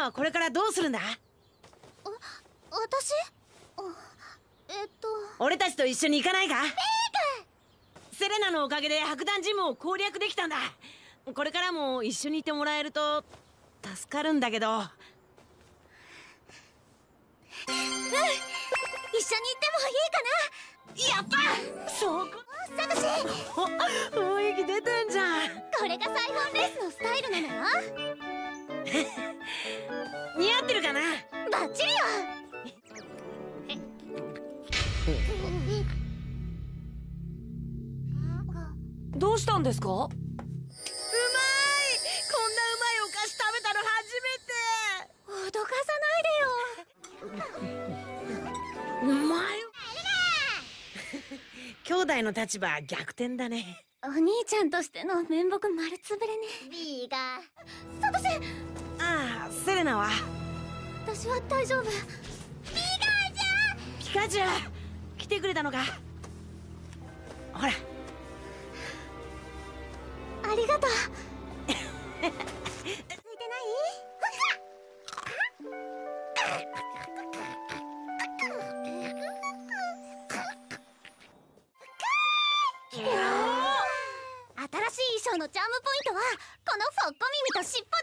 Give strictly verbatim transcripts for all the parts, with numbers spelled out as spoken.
ナはこれからどうするんだ？ 私？えっと俺たちと一緒に行かないか？セレナのおかげで白檀ジムを攻略できたんだ。これからも一緒にいてもらえると助かるんだけど。うん、 一緒に行ってもいいかな。やった。 そこサトシ、 雰囲気出てんじゃん。 これがサイフォンレースのスタイルなのよ。 似合ってるかな？ バッチリよ。 どうしたんですか？ うまい。こんなうまいお菓子食べたの初めて。 脅かさないでよ。 うまい。兄弟の立場逆転だね。 お兄ちゃんとしての面目丸つぶれね。ビーがサトシ。 ああ、セレナは？ 私は大丈夫。ビーガーピカチュウ来てくれたのか。ほら、 ありがとう。ついてない？新しい衣装のチャームポイントはこのフォッコ耳と尻尾です。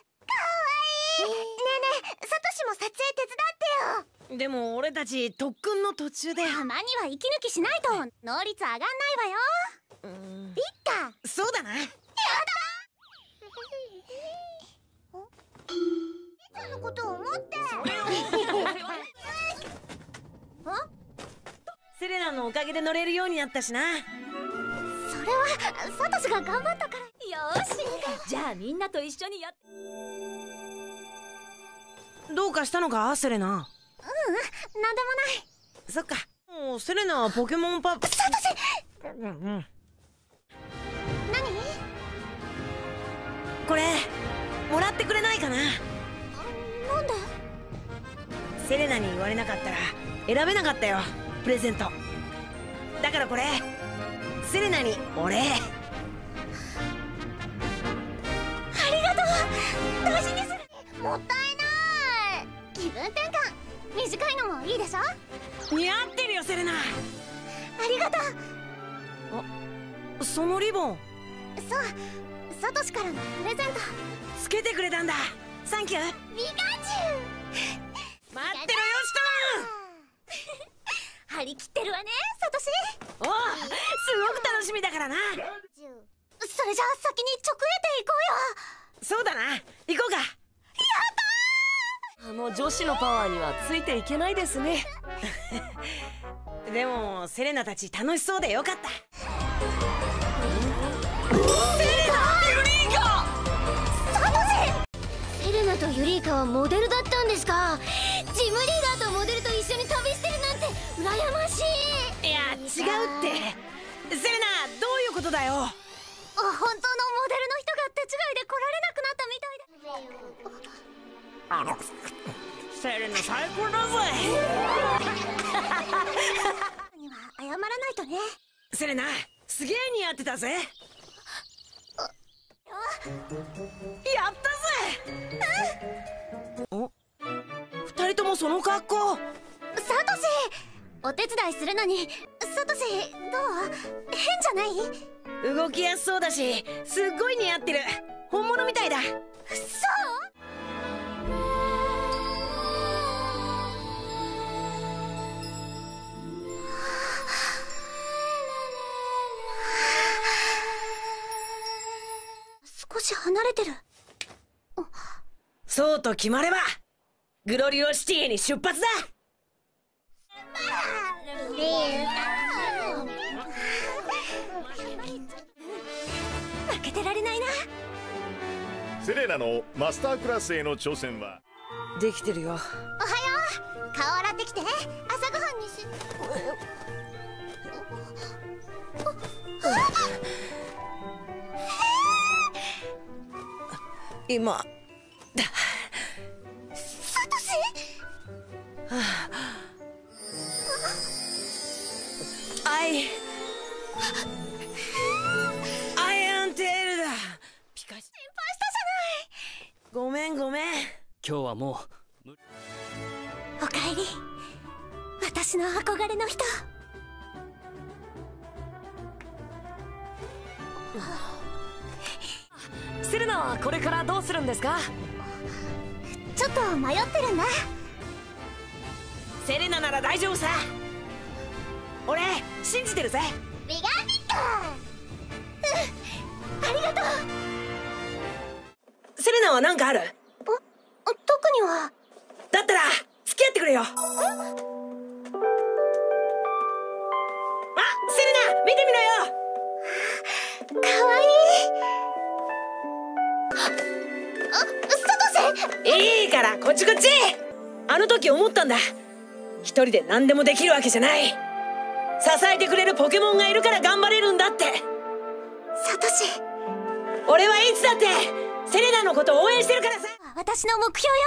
かわいい。ねえねえ、サトシも撮影手伝ってよ。 でも俺たち特訓の途中で。 たまには息抜きしないと能率上がんないわよ。 うん、 ビッカ。 そうだな。やだ。いつのことを思って。 セレナのおかげで乗れるようになったしな。 それはサトシが頑張ったから。よし、 じゃあみんなと一緒にやっ。 どうかしたのかセレナ？ ううん、なんでもない。 そっか。もうセレナはポケモンパパ。 サトシ。 うんうん。 何？ これもらってくれないかな？ なんで？ セレナに言われなかったら選べなかったよ、プレゼント。だからこれセレナにお礼。ありがとう。大事にする。もったいない。気分転換。短いのもいいでしょ？ 似合ってるよセレナ。 ありがとあ、そのリボン。 そう、サトシからのプレゼント。 つけてくれたんだ。サンキュー。 ピカチュウ。 待ってろよシ張り切ってるわね、サトシ。 トマン。おう、すごく楽しみだからな。 それじゃあ先に直営店行こうよ。 そうだな、行こうか。 あの女子のパワーにはついていけないですね。 でもセレナたち楽しそうでよかった。セレナ、ユリーカ。 サトシ。セレナとユリーカはモデルだったんですか？ジムリーダーとモデルと一緒に旅してるなんて羨ましい。 いや、違うって。セレナ、どういうことだよ。 あ、本当のモデルの人が手違いで来られなくなったみたいで。 セレナ最高だぜ。 には謝らないとね。 セレナ、すげえ似合ってたぜ。やったぜ。お、二人ともその格好。 サトシ、お手伝いするのに。サトシ、どう？変じゃない？ 動きやすそうだし、すっごい似合ってる。本物みたいだ。 そう？少し離れてる。 そうと決まればグロリオシティへに出発だ。 負けてられないな。 セレナのマスタークラスへの挑戦はできてるよ。 おはよう。顔洗ってきて。朝ごはんにし。 今だ。 サトシ。 アイアイアンテールだ。ピカシ。 心配したじゃない。 ごめんごめん。 今日はもう。 おかえり、私の憧れの人。 セレナはこれからどうするんですか？ ちょっと迷ってるんだ。 セレナなら大丈夫さ。俺信じてるぜ。 ビガービッカー。うん、ありがとう。 セレナは何かある？ 特には。 だったら付き合ってくれよ。あ、セレナ見てみろよ。 かわいい。あ、サトセ。 いいからこっちこっち。あの時思ったんだ。一人で何でもできるわけじゃない。支えてくれるポケモンがいるから頑張れるんだって。 サトシ、 俺はいつだってセレナのことを応援してるからさ。 私の目標よ。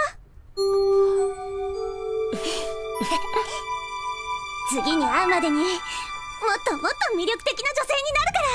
次に会うまでにもっともっと魅力的な女性になるから。